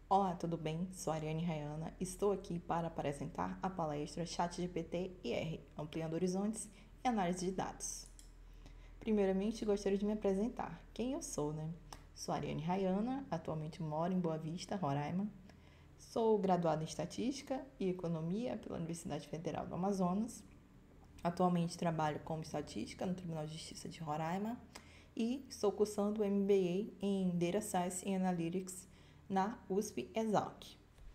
Olá, tudo bem? Sou a Ariane Rayana. Estou aqui para apresentar a palestra ChatGPT e R, Ampliando Horizontes e Análise de Dados. Primeiramente, gostaria de me apresentar. Quem eu sou, né? Sou a Ariane Rayana, atualmente moro em Boa Vista, Roraima. Sou graduada em Estatística e Economia pela Universidade Federal do Amazonas. Atualmente trabalho como estatística no Tribunal de Justiça de Roraima e estou cursando o MBA em Data Science and Analytics na USP-ESAC.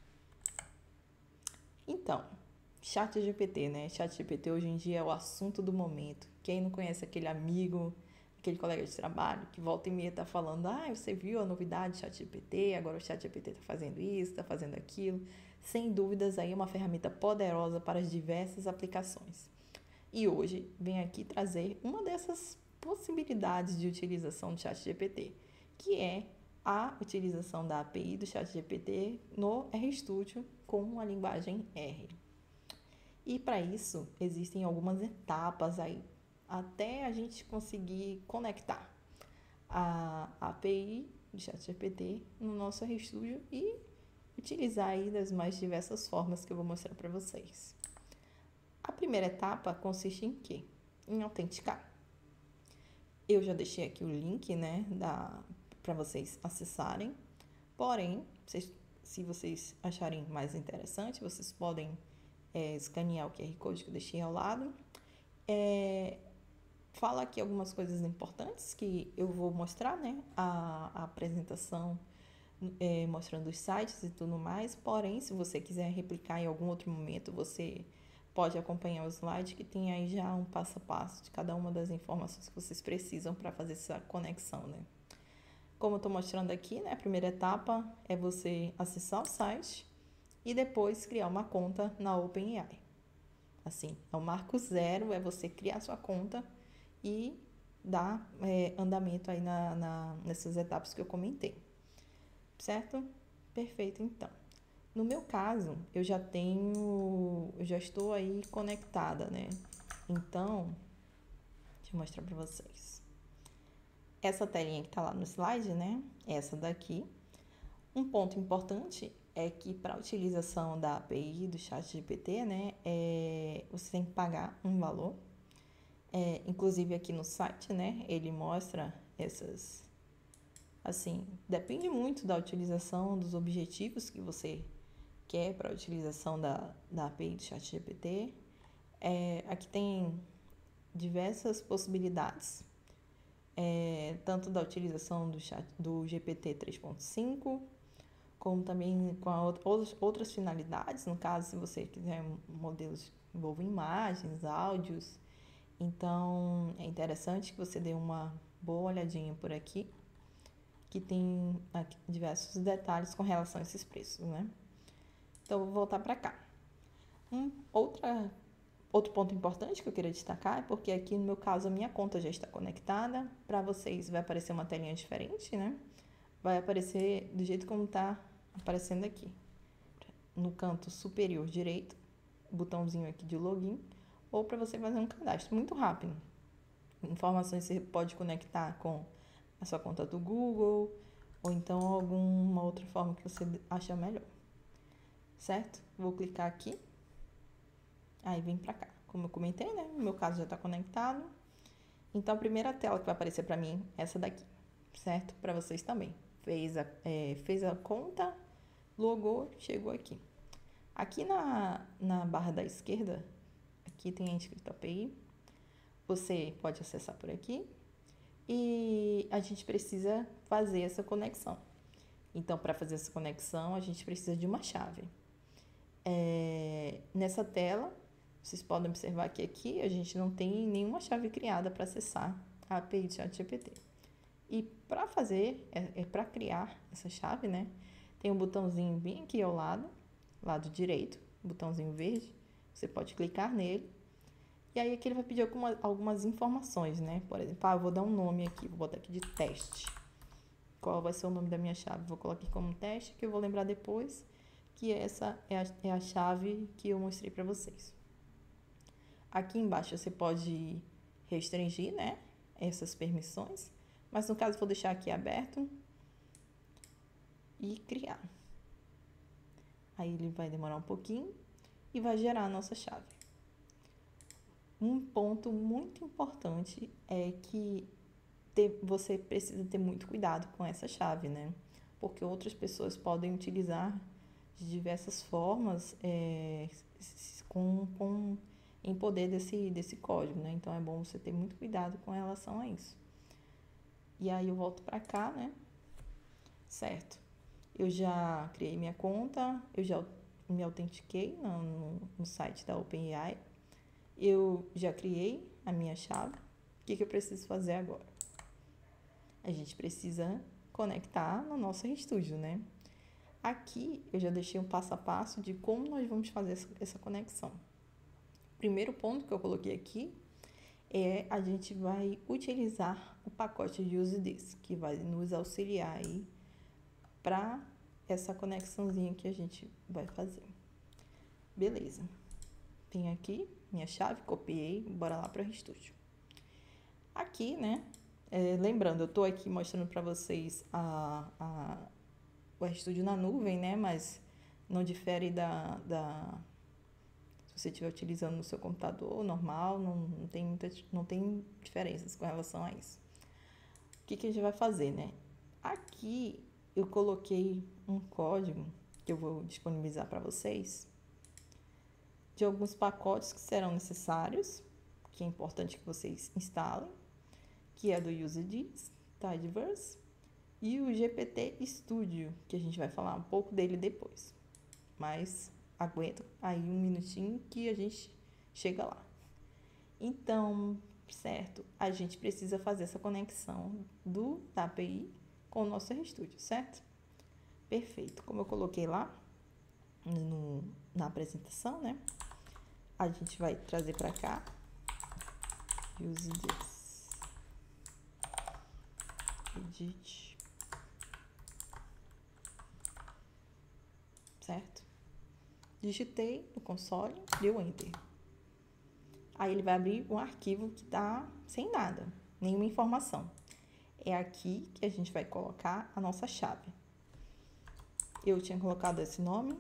Então, ChatGPT, né? ChatGPT hoje em dia é o assunto do momento. Quem não conhece aquele amigo, aquele colega de trabalho que volta e meia tá falando: você viu a novidade do ChatGPT? Agora o ChatGPT tá fazendo isso, tá fazendo aquilo. Sem dúvidas, aí é uma ferramenta poderosa para as diversas aplicações. E hoje vem aqui trazer uma dessas possibilidades de utilização do ChatGPT, que é a utilização da API do ChatGPT no RStudio com a linguagem R. E para isso existem algumas etapas aí até a gente conseguir conectar a API do ChatGPT no nosso RStudio e utilizar aí das mais diversas formas que eu vou mostrar para vocês. A primeira etapa consiste em quê? Em autenticar. Eu já deixei aqui o link, né, para vocês acessarem. Porém, se vocês acharem mais interessante, vocês podem escanear o QR Code que eu deixei ao lado. Fala aqui algumas coisas importantes que eu vou mostrar, né? A apresentação mostrando os sites e tudo mais. Porém, se você quiser replicar em algum outro momento, você pode acompanhar o slide que tem aí já um passo a passo de cada uma das informações que vocês precisam para fazer essa conexão, né? Como eu estou mostrando aqui, né, a primeira etapa é você acessar o site e depois criar uma conta na OpenAI. Assim, é o marco zero, é você criar sua conta e dar andamento aí nessas etapas que eu comentei. Certo? Perfeito, então. No meu caso, eu já estou aí conectada, né? Então, deixa eu mostrar para vocês. Essa telinha que está lá no slide, né? Essa daqui. Um ponto importante é que para a utilização da API do ChatGPT, né? Você tem que pagar um valor. Inclusive aqui no site, né? Ele mostra essas. Assim, depende muito da utilização, dos objetivos que você quer para a utilização da API do ChatGPT. Aqui tem diversas possibilidades, tanto da utilização do GPT 3.5, como também com outras finalidades. No caso, se você quiser modelos que envolvam imagens, áudios, então é interessante que você dê uma boa olhadinha por aqui, que tem diversos detalhes com relação a esses preços, né? Então, eu vou voltar para cá. Outro ponto importante que eu queria destacar é porque aqui no meu caso a minha conta já está conectada. Para vocês vai aparecer uma telinha diferente, né? Vai aparecer do jeito como está aparecendo aqui. No canto superior direito, botãozinho aqui de login, ou para você fazer um cadastro muito rápido. Informações você pode conectar com a sua conta do Google, ou então alguma outra forma que você achar melhor. Certo? Vou clicar aqui. Aí vem pra cá. Como eu comentei, né? No meu caso já tá conectado. Então a primeira tela que vai aparecer pra mim é essa daqui. Certo? Pra vocês também. Fez a conta, logou, chegou aqui. Aqui na barra da esquerda, aqui tem a inscrito API. Você pode acessar por aqui. E a gente precisa fazer essa conexão. Então, para fazer essa conexão, a gente precisa de uma chave. Nessa tela, vocês podem observar que aqui a gente não tem nenhuma chave criada para acessar a API do ChatGPT. E para fazer, para criar essa chave, né? Tem um botãozinho bem aqui ao lado direito, botãozinho verde. Você pode clicar nele. E aí aqui ele vai pedir algumas informações, né? Por exemplo, eu vou dar um nome aqui, vou botar aqui de teste. Qual vai ser o nome da minha chave? Vou colocar aqui como teste, que eu vou lembrar depois que essa é a chave que eu mostrei para vocês. Aqui embaixo você pode restringir, né, essas permissões, mas no caso vou deixar aqui aberto e criar. Aí ele vai demorar um pouquinho e vai gerar a nossa chave. Um ponto muito importante é que você precisa ter muito cuidado com essa chave, né? Porque outras pessoas podem utilizar de diversas formas em poder desse código, né? Então é bom você ter muito cuidado com relação a isso. E aí eu volto para cá, né? Certo. Eu já criei minha conta, eu já me autentiquei no site da OpenAI. Eu já criei a minha chave. O que eu preciso fazer agora? A gente precisa conectar no nosso RStudio, né? Aqui eu já deixei um passo a passo de como nós vamos fazer essa conexão. O primeiro ponto que eu coloquei aqui é a gente vai utilizar o pacote de UseThis, que vai nos auxiliar aí para essa conexãozinha que a gente vai fazer. Beleza. Tenho aqui minha chave, copiei, bora lá para o RStudio. Aqui, né? Lembrando, eu estou aqui mostrando para vocês o RStudio na nuvem, né? Mas não difere se você estiver utilizando no seu computador normal, não tem diferenças com relação a isso. O que a gente vai fazer, né? Aqui eu coloquei um código que eu vou disponibilizar para vocês de alguns pacotes que serão necessários, que é importante que vocês instalem, que é do UseThis, Tidyverse, e o GPT Studio, que a gente vai falar um pouco dele depois. Mas aguenta aí um minutinho que a gente chega lá. Então, certo, a gente precisa fazer essa conexão da API com o nosso RStudio, certo? Perfeito. Como eu coloquei lá na apresentação, né? A gente vai trazer para cá UseThis edit, certo? Digitei no console, deu Enter. Aí ele vai abrir um arquivo que está sem nada, nenhuma informação. É aqui que a gente vai colocar a nossa chave. Eu tinha colocado esse nome.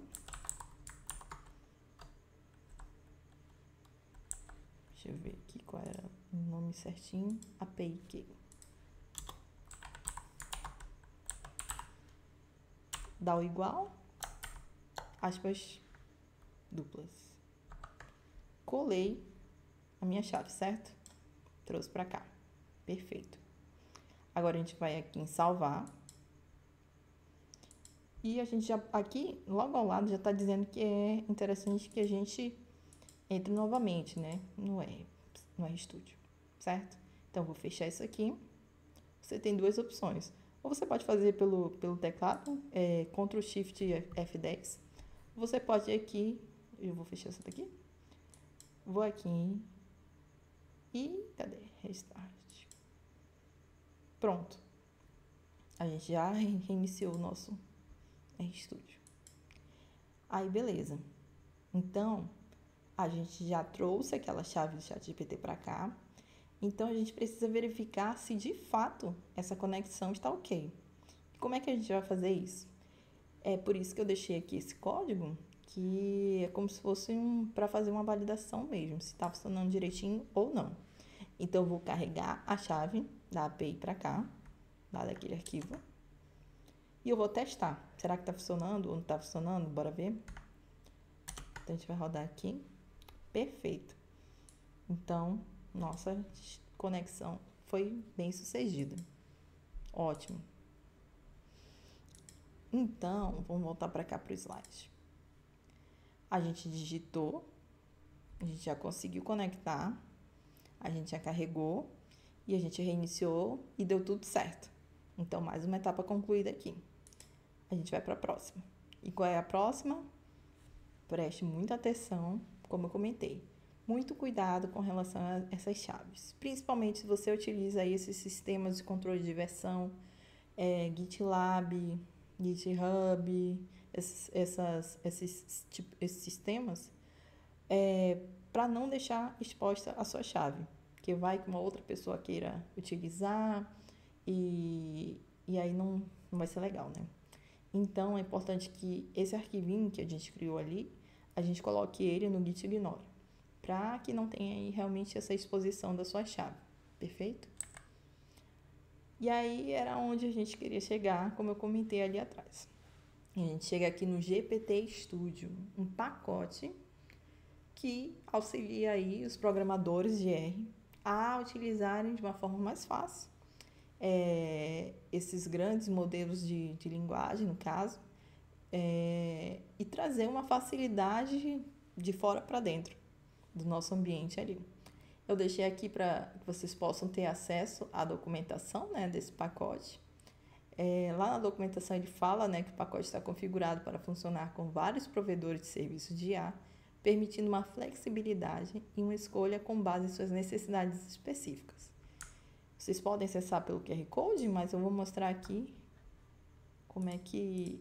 Deixa eu ver aqui qual era o nome certinho. API Key. Dá o igual, aspas duplas. Colei a minha chave, certo? Trouxe para cá. Perfeito. Agora a gente vai aqui em salvar. E a gente já, aqui, logo ao lado, já está dizendo que é interessante que a gente entre novamente, né? No RStudio, certo? Então, vou fechar isso aqui. Você tem duas opções. Ou você pode fazer pelo teclado, Ctrl Shift F10. Você pode ir aqui, eu vou fechar essa daqui. Vou aqui e cadê? Restart. Pronto. A gente já reiniciou o nosso RStudio. Aí, beleza. Então, a gente já trouxe aquela chave do ChatGPT para cá. Então, a gente precisa verificar se de fato essa conexão está ok. E como é que a gente vai fazer isso? É por isso que eu deixei aqui esse código, que é como se fosse para fazer uma validação mesmo, se está funcionando direitinho ou não. Então, eu vou carregar a chave da API para cá, lá daquele arquivo, e eu vou testar. Será que está funcionando ou não está funcionando? Bora ver. Então, a gente vai rodar aqui. Perfeito. Então, nossa conexão foi bem sucedida. Ótimo. Então, vamos voltar para cá para o slide. A gente digitou, a gente já conseguiu conectar, a gente já carregou e a gente reiniciou e deu tudo certo. Então, mais uma etapa concluída aqui. A gente vai para a próxima. E qual é a próxima? Preste muita atenção, como eu comentei. Muito cuidado com relação a essas chaves. Principalmente se você utiliza aí esses sistemas de controle de versão, GitLab, GitHub, esses sistemas, para não deixar exposta a sua chave, que vai que uma outra pessoa queira utilizar e aí não vai ser legal, né? Então, é importante que esse arquivinho que a gente criou ali, a gente coloque ele no Git Ignore, para que não tenha aí realmente essa exposição da sua chave, perfeito? E aí era onde a gente queria chegar, como eu comentei ali atrás. A gente chega aqui no GPT Studio, um pacote que auxilia aí os programadores de R a utilizarem de uma forma mais fácil esses grandes modelos de linguagem, no caso, e trazer uma facilidade de fora para dentro do nosso ambiente ali. Eu deixei aqui para que vocês possam ter acesso à documentação, né, desse pacote. Lá na documentação ele fala, né, que o pacote está configurado para funcionar com vários provedores de serviços de IA, permitindo uma flexibilidade e uma escolha com base em suas necessidades específicas. Vocês podem acessar pelo QR Code, mas eu vou mostrar aqui como é que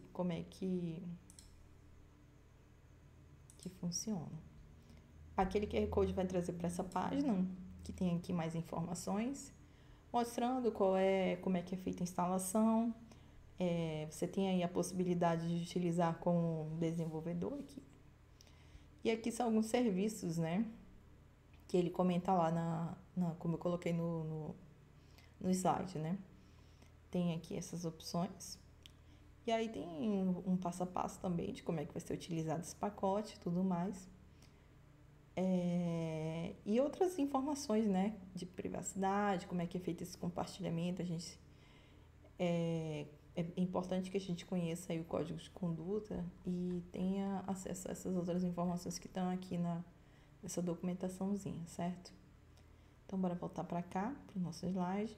funciona. Aquele QR Code vai trazer para essa página, que tem aqui mais informações, mostrando como é que é feita a instalação. Você tem aí a possibilidade de utilizar com o desenvolvedor aqui. E aqui são alguns serviços, né? Que ele comenta lá como eu coloquei no slide, né? Tem aqui essas opções. E aí tem um passo a passo também de como é que vai ser utilizado esse pacote e tudo mais. E outras informações, né? De privacidade, como é que é feito esse compartilhamento. É importante que a gente conheça aí o código de conduta e tenha acesso a essas outras informações que estão aqui nessa documentaçãozinha, certo? Então, bora voltar para cá, para o nosso slide.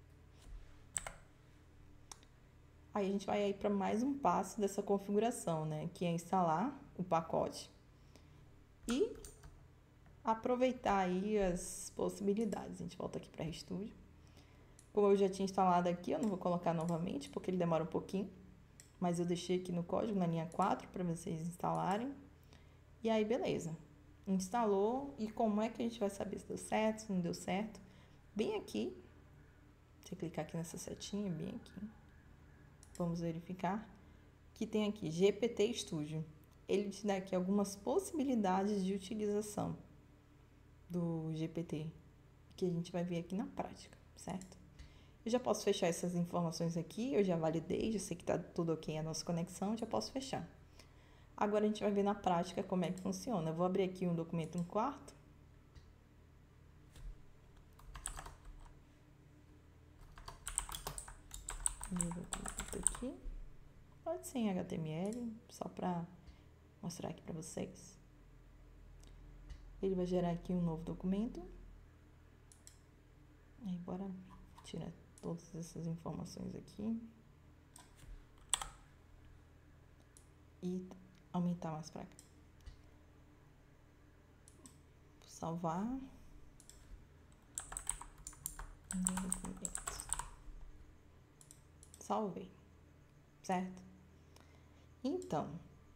Aí a gente vai aí para mais um passo dessa configuração, né? Que é instalar o pacote e aproveitar aí as possibilidades. A gente volta aqui para RStudio. Como eu já tinha instalado aqui, eu não vou colocar novamente, porque ele demora um pouquinho. Mas eu deixei aqui no código, na linha 4, para vocês instalarem. E aí, beleza. Instalou. E como é que a gente vai saber se deu certo, se não deu certo? Bem aqui. Você clicar aqui nessa setinha, bem aqui. Vamos verificar. Que tem aqui, GPT Studio. Ele te dá aqui algumas possibilidades de utilização do GPT. Que a gente vai ver aqui na prática, certo? Eu já posso fechar essas informações aqui, eu já validei, já sei que está tudo ok a nossa conexão, já posso fechar. Agora a gente vai ver na prática como é que funciona. Eu vou abrir aqui um documento no quarto. Aqui. Pode ser em HTML, só para mostrar aqui para vocês. Ele vai gerar aqui um novo documento. Aí, bora tirar todas essas informações aqui. E aumentar mais para cá. Vou salvar. Salvei. Certo? Então,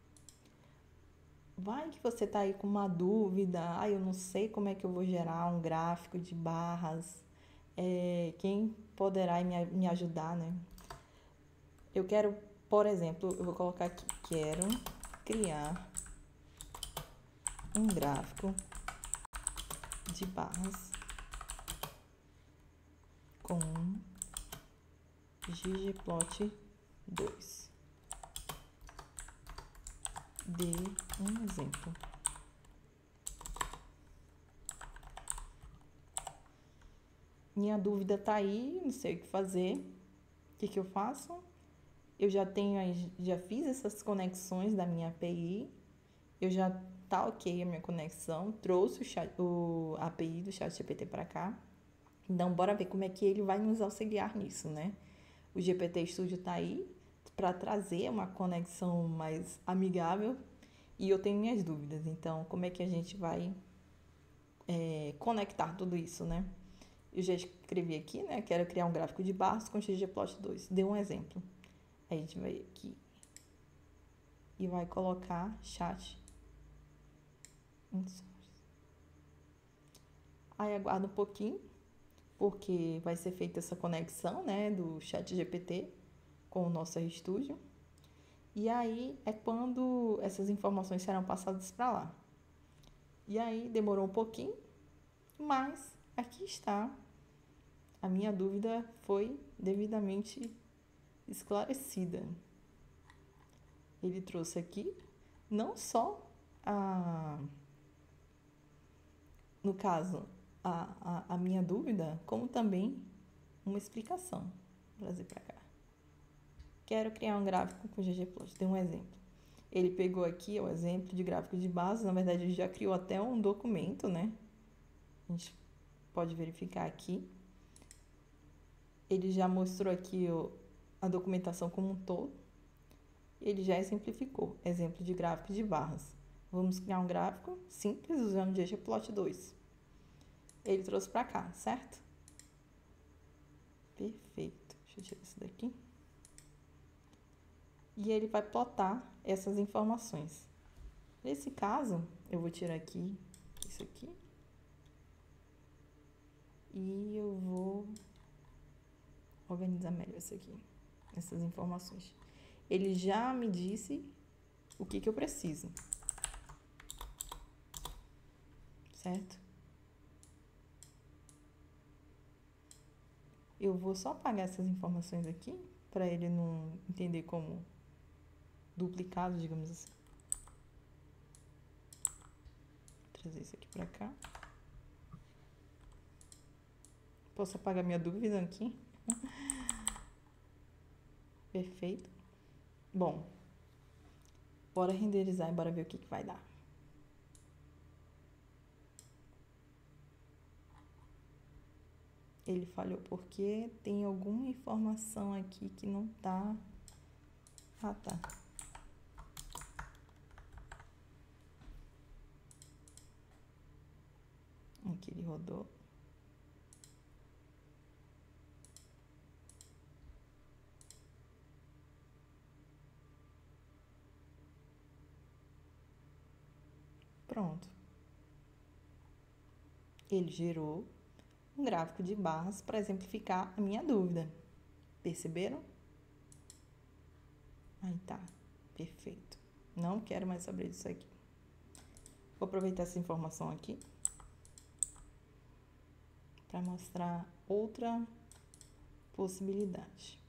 vai que você tá aí com uma dúvida. Eu não sei como é que eu vou gerar um gráfico de barras. Quem poderá me ajudar, né? Eu quero, por exemplo, eu vou colocar aqui, quero criar um gráfico de barras com ggplot 2. Dê um exemplo. Minha dúvida tá aí, não sei o que fazer. O que eu faço? Eu já fiz essas conexões da minha API. Eu já tá ok a minha conexão. Trouxe a API do ChatGPT para cá. Então, bora ver como é que ele vai nos auxiliar nisso, né? O GPT Studio tá aí para trazer uma conexão mais amigável e eu tenho minhas dúvidas. Então, como é que a gente vai conectar tudo isso, né? Eu já escrevi aqui, né? Quero criar um gráfico de barras com ggplot2. Dê um exemplo. Aí a gente vai aqui e vai colocar chat. Aí aguarda um pouquinho, porque vai ser feita essa conexão, né, do ChatGPT com o nosso RStudio. E aí é quando essas informações serão passadas para lá. E aí demorou um pouquinho, mas aqui está. A minha dúvida foi devidamente esclarecida. Ele trouxe aqui não só no caso, a minha dúvida, como também uma explicação. Vou trazer para cá. Quero criar um gráfico com ggplot. Dei um exemplo. Ele pegou aqui o exemplo de gráfico de base. Na verdade, ele já criou até um documento, né? A gente pode verificar aqui. Ele já mostrou aqui a documentação como um todo. Ele já exemplificou. Exemplo de gráfico de barras. Vamos criar um gráfico simples usando ggplot2. Ele trouxe para cá, certo? Perfeito. Deixa eu tirar isso daqui. E ele vai plotar essas informações. Nesse caso, eu vou tirar aqui isso aqui. E eu vou organizar melhor isso aqui, essas informações. Ele já me disse o que eu preciso. Certo? Eu vou só apagar essas informações aqui, para ele não entender como duplicado, digamos assim. Vou trazer isso aqui para cá. Posso apagar minha dúvida aqui? Perfeito. Bom, bora renderizar e bora ver o que vai dar. Ele falhou porque tem alguma informação aqui que não tá... Ah, tá. Aqui ele rodou. Pronto. Ele gerou um gráfico de barras para exemplificar a minha dúvida. Perceberam? Aí tá, perfeito. Não quero mais saber disso aqui. Vou aproveitar essa informação aqui para mostrar outra possibilidade.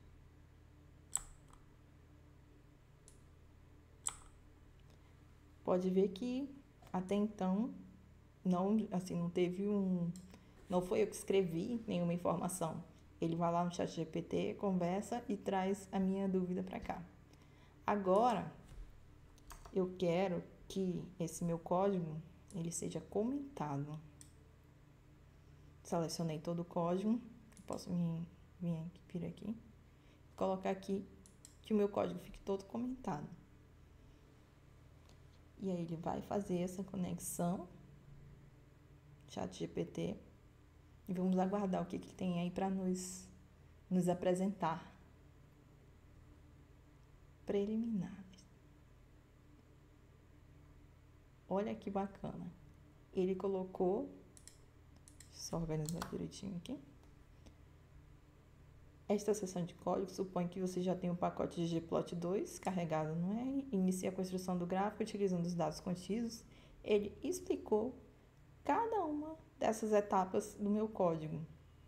Pode ver que até então não teve não foi eu que escrevi nenhuma informação. Ele vai lá no ChatGPT, conversa e traz a minha dúvida para cá. Agora, eu quero que esse meu código ele seja comentado. Selecionei todo o código. Posso vir aqui, colocar aqui que o meu código fique todo comentado. E aí ele vai fazer essa conexão ChatGPT e vamos aguardar o que tem aí para nos apresentar. Preliminares. Olha que bacana. Ele colocou, só organizar direitinho aqui. Esta seção de código supõe que você já tem o pacote ggplot2 carregado no R, inicia a construção do gráfico utilizando os dados contidos. Ele explicou cada uma dessas etapas do meu código.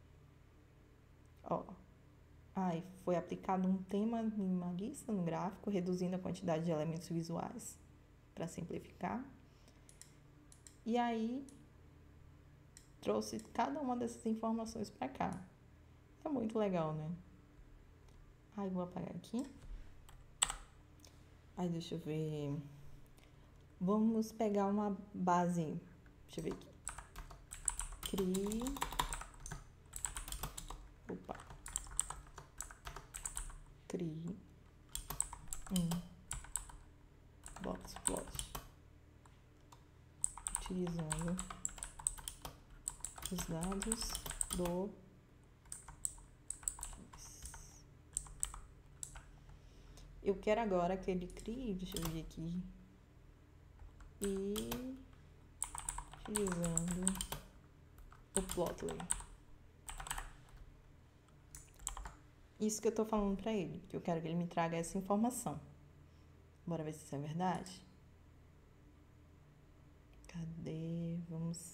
Ó, aí foi aplicado um tema minimalista no gráfico, reduzindo a quantidade de elementos visuais para simplificar. E aí trouxe cada uma dessas informações para cá. É muito legal, né? Aí vou apagar aqui. Aí deixa eu ver. Vamos pegar uma base. Deixa eu ver aqui. Crie. Opa. Crie um boxplot. Utilizando os dados do eu quero agora que ele crie, deixa eu ver aqui, e utilizando o Plotly. Isso que eu tô falando para ele, que eu quero que ele me traga essa informação. Bora ver se isso é verdade? Cadê? Vamos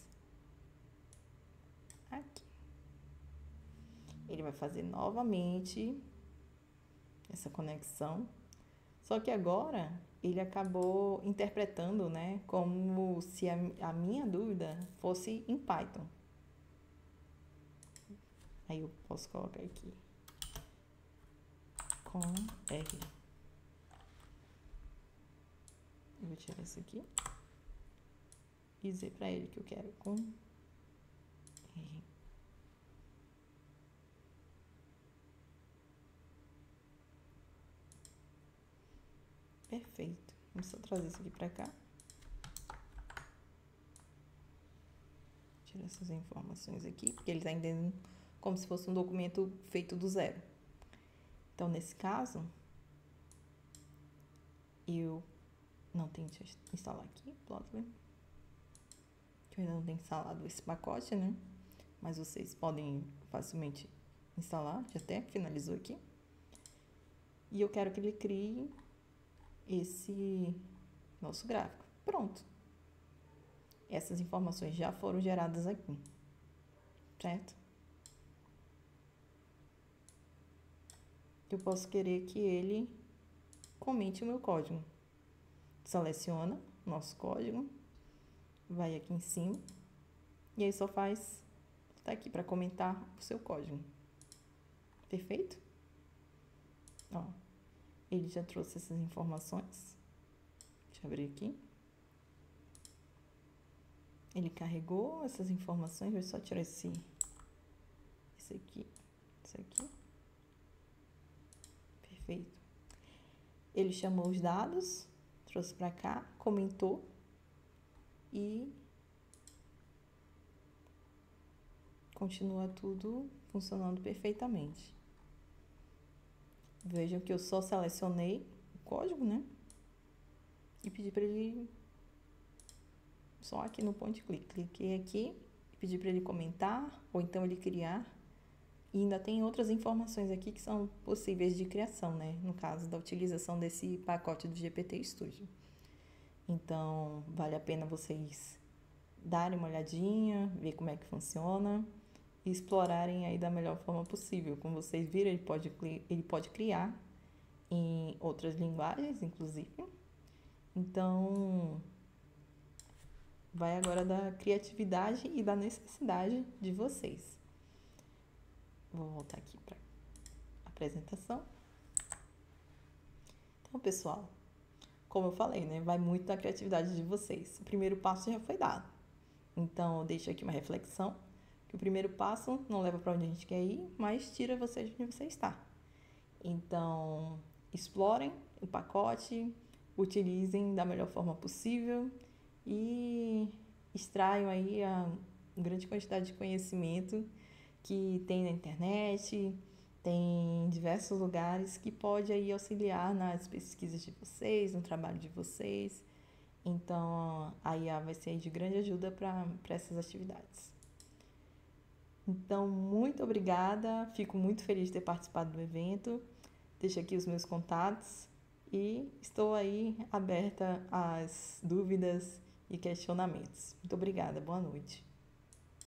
aqui. Ele vai fazer novamente essa conexão. Só que agora ele acabou interpretando, né, como se a minha dúvida fosse em Python. Aí eu posso colocar aqui com R. Eu vou tirar isso aqui e dizer para ele que eu quero com R. Perfeito. Vamos só trazer isso aqui para cá. Tirar essas informações aqui, porque ele está entendendo como se fosse um documento feito do zero. Então, nesse caso, eu não tenho que instalar aqui, Plotly. Eu ainda não tenho instalado esse pacote, né? Mas vocês podem facilmente instalar, já até finalizou aqui. E eu quero que ele crie esse nosso gráfico. Pronto. Essas informações já foram geradas aqui, certo? Eu posso querer que ele comente o meu código. Seleciona nosso código, vai aqui em cima e aí só faz, tá aqui para comentar o seu código. Perfeito? Ó, ele já trouxe essas informações. Deixa eu abrir aqui. Ele carregou essas informações, vou só tirar esse aqui, isso aqui. Perfeito. Ele chamou os dados, trouxe para cá, comentou e continua tudo funcionando perfeitamente. Vejam que eu só selecionei o código, né? E pedi para ele, só aqui no point click, cliquei aqui e pedi para ele comentar ou então ele criar. E ainda tem outras informações aqui que são possíveis de criação, né? No caso da utilização desse pacote do GPT Studio. Então, vale a pena vocês darem uma olhadinha, ver como é que funciona e explorarem aí da melhor forma possível. Como vocês viram, ele pode criar em outras linguagens, inclusive. Então, vai agora da criatividade e da necessidade de vocês. Vou voltar aqui para a apresentação. Então, pessoal, como eu falei, né, vai muito da criatividade de vocês. O primeiro passo já foi dado. Então, eu deixo aqui uma reflexão, que o primeiro passo não leva para onde a gente quer ir, mas tira você de onde você está. Então, explorem o pacote, utilizem da melhor forma possível e extraiam aí a grande quantidade de conhecimento que tem na internet, tem em diversos lugares que pode aí auxiliar nas pesquisas de vocês, no trabalho de vocês. Então, a IA vai ser de grande ajuda para essas atividades. Então, muito obrigada, fico muito feliz de ter participado do evento. Deixo aqui os meus contatos e estou aí aberta às dúvidas e questionamentos. Muito obrigada, boa noite.